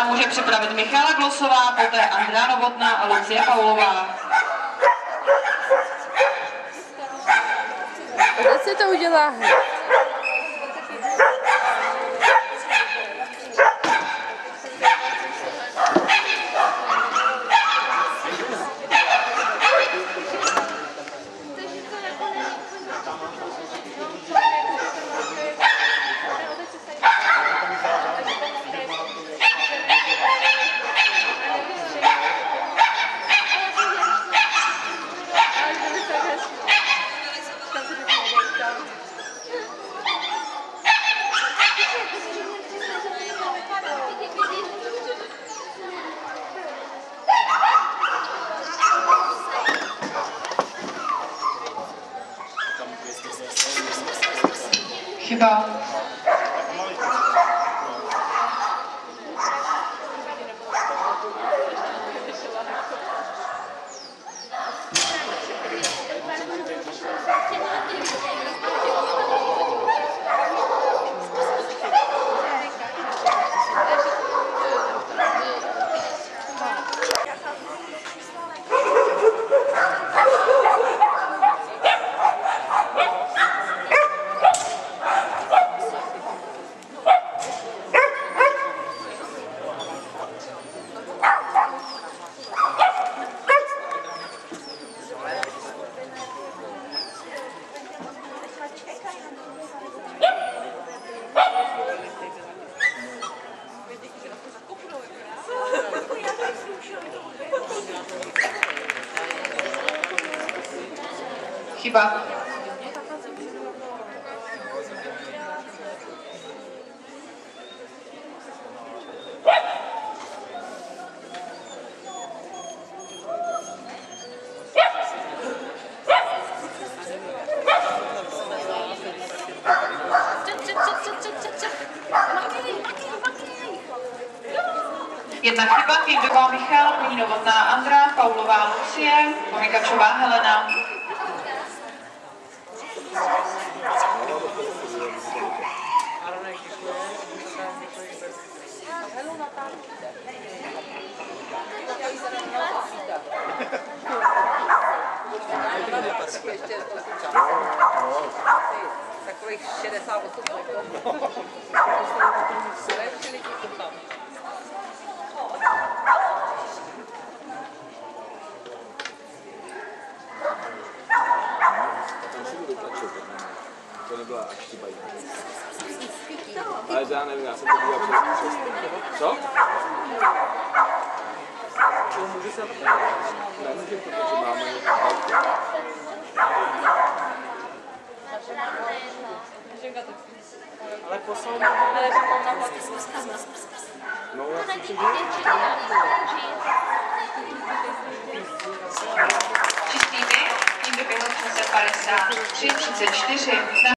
Helena může připravit Michala Glosová, poté Andrea Novotná a Lucie Paulová. Kde se to udělá hned? Chyba. Chyba. Jedna chyba, tým doval Michal, po ní Novotná Andra, Paulová Lucie, Pomikačová Helena. Takových 68 sekund. To nebyla až chyba jiná. Ale já nevím, já jsem to dělal přes. Co? Můžu se to nemůžu, protože máme ale poslal mě no, já si čistý Tým doběhl 353, 34.